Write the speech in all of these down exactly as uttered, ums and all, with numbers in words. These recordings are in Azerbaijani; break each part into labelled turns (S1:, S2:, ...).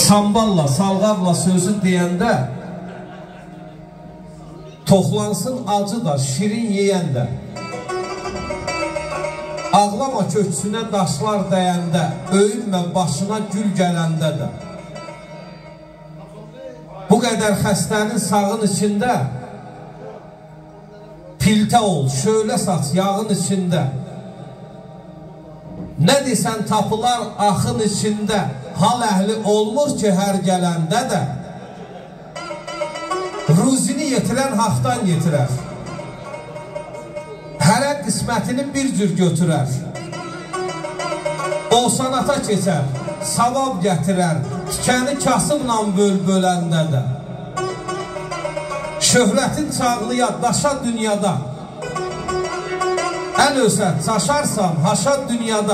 S1: samballa, salğarla sözü deyəndə toxlansın acı da, şirin yeyəndə, ağlama köksünə daşlar dəyəndə, öyünmə başına gül gələndə də. Bu qədər xəstənin sağın içində piltə ol, şöyle saç yağın içində. Nə desən tapılar axın içində, hal əhli olmur ki hər gələndə də. Ruzini yetirən haqdan yetirər, hərə qismətini bir cür götürər. O sanata keçər, savab gətirər, tikəni kasımla böl-böləndə də. Şöhrətin çağlıya daşa dünyada, əl ölsən, çaşarsan haşa dünyada.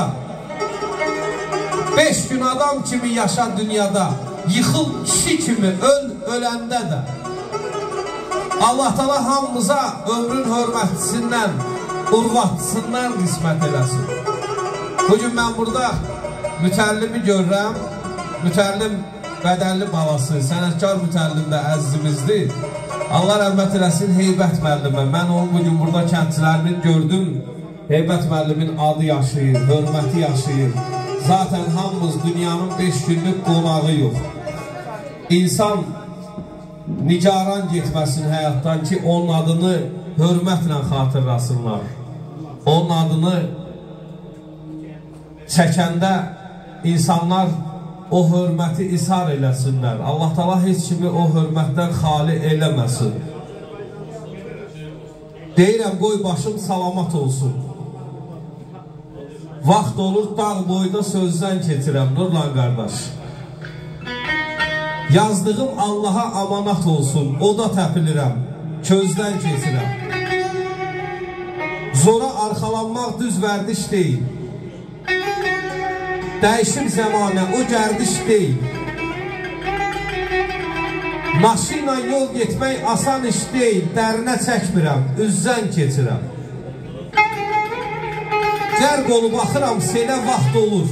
S1: Beş gün adam kimi yaşa dünyada, yıxıl kişi kimi öl öləndə də. Allah Teala hamımıza ömrün hörmətçisindən, urvatçısından qismət eləsin. Bugün mən burada mütəllimi görürəm, mütəllim bədəlli balası, sənətkar mütəllim də əzizimizdir. Allah rəhmət eləsin Heybət müəllimə. Mən onun bugün burada kəndçilərinin gördüm. Heybət müəllimin adı yaşayır, hörməti yaşayır. Zaten hamımız dünyanın beş günlük qonağı yox. İnsan nigaran getməsin həyatdan ki, onun adını hörmətlə xatırlasınlar. Onun adını çəkəndə insanlar o hörməti ishar eləsinlər. Allah Teala heç kimi o hörmətdən xali eləməsin. Deyirəm, qoy başım salamat olsun. Vaxt olur, dağ boyda sözdən keçirəm, Nurlan qardaş. Yazdığım Allaha amanat olsun, o da təpilirəm, közdən keçirəm. Zora arxalanmaq düz vərdiş deyil. Dəyişir zəmanə, o gərdiş deyil. Maşinla yol getmək asan iş deyil, dərinə çəkmirəm, üzdən keçirəm. Gərq olub baxıram, selə vaxt olur.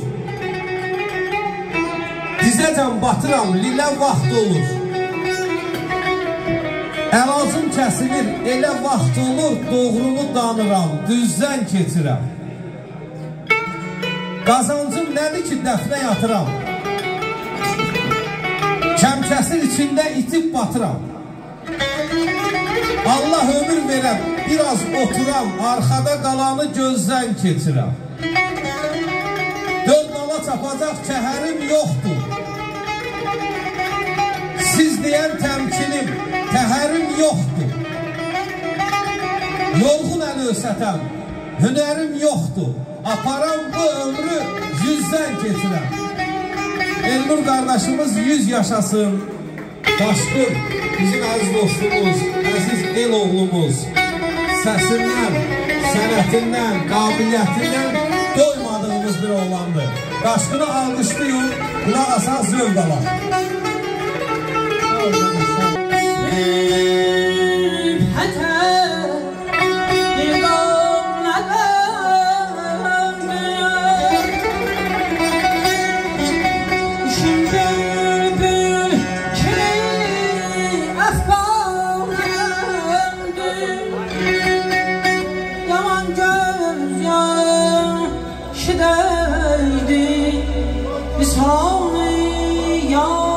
S1: Dizəcəm batıram, lilə vaxt olur. Əlacım kəsilir, elə vaxt olur, doğrunu danıram, düzdən keçirəm. Qazancım nədir ki, dəfnə yatıram? Kəmkəsir içində itib batıram. Allah ömür verəm, biraz oturam, arxada qalanı gözdən keçirəm. Döl nala çapacaq kəhərim yoxdur. Siz deyən təmkinim, təhərim yoxdur. Yorğun əl ölsətəm, hünərim yoxdur. Aparam bu ömrü yüzdən keçirəm. Elnur qardaşımız yüz yaşasın. Daşqın, bizim əziz dostumuz, əziz el oğlumuz səsindən, sənətindən, qabiliyyətindən doymadığımız bir oğlandır. Daşqını almışdıyım, qulaq asan zövq alan.
S2: Şidaydi, biz hamı ya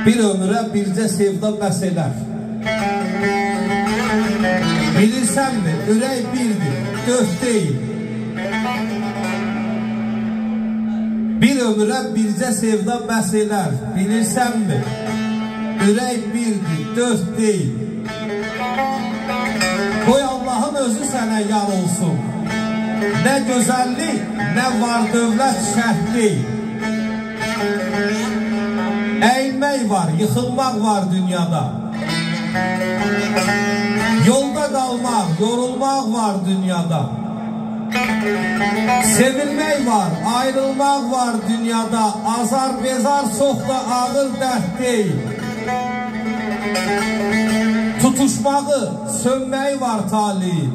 S1: Bir ömrə bircə sevda bəs edər. Bilirsənmi, ürək birdir, dörd deyil. Bir ömrə bircə sevda bəs edər. Bilirsənmi, ürək birdir, dörd deyil. Qoy Allahın özü sənə yar olsun. Nə gözəllik, nə var dövlət şərt deyil. Əyilmək var, yıxılmaq var dünyada. Yolda qalmaq, yorulmaq var dünyada. Sevilmək var, ayrılmaq var dünyada. Azar, bezar çox da ağır dərd deyil. Tutuşmağı, sönməyi var talihin.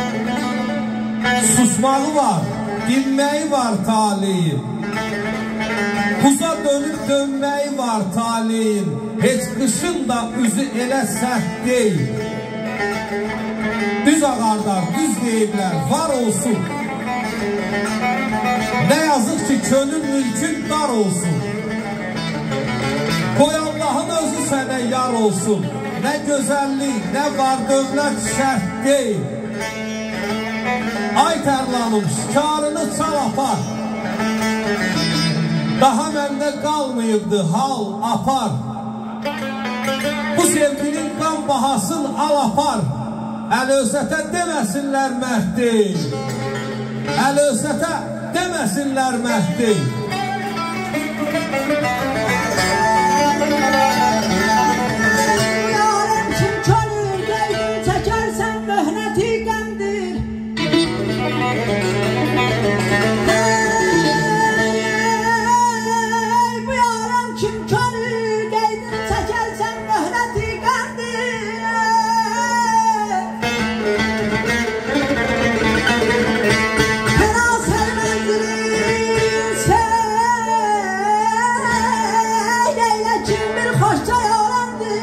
S1: Susmağı var, dinməyi var talihin. Buza dönüb dönməyi var talihin. Heç qışın da üzü elə sərt deyil. Düz ağardar, düz deyiblər, var olsun. Nə yazıq ki, könül mülkün dar olsun. Qoy Allahın özü sənə yar olsun. Nə gözəllik, nə var dövlət şərt deyil. Ay tərlanım, şikarını çal apar. Daha məndə qalmayıbdı, hal apar. Bu sevginin qan bahasın al apar. Əl-Özətə deməsinlər məhd deyil. Əl-Özətə deməsinlər məhd deyil.
S2: Yarım kim könül qeydin çəkərsən möhnəti qəndir. Bu yarım kim könül qeydin çəkərsən möhnəti qəndir. Fena sərməndirin sey elə kim bir xoşca yarandır.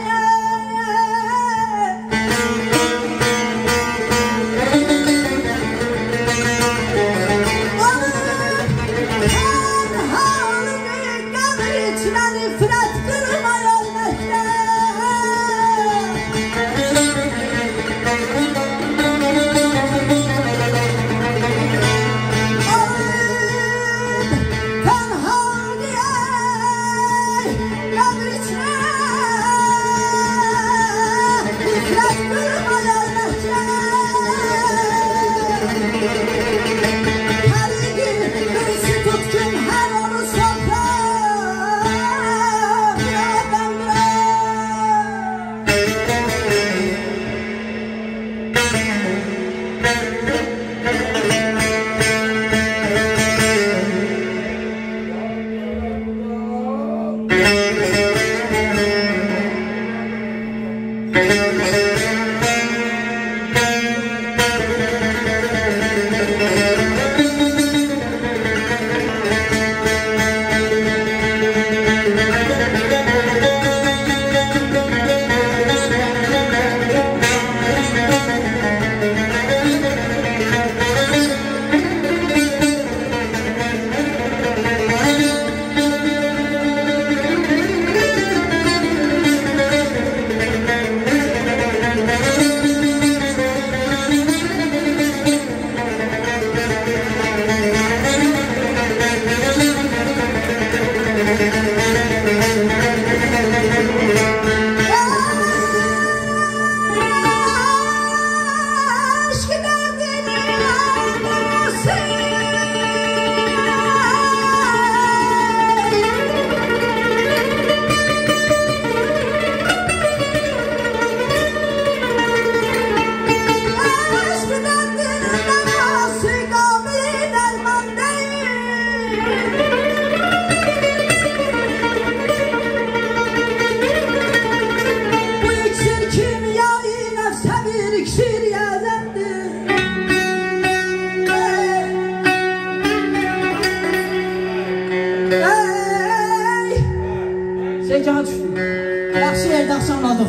S2: Zekanı düşdü. Yaxşı yerdə axşamladıq.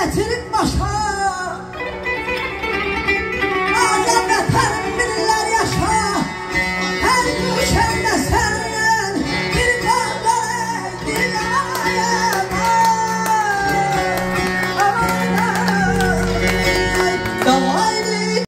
S2: gətirib başa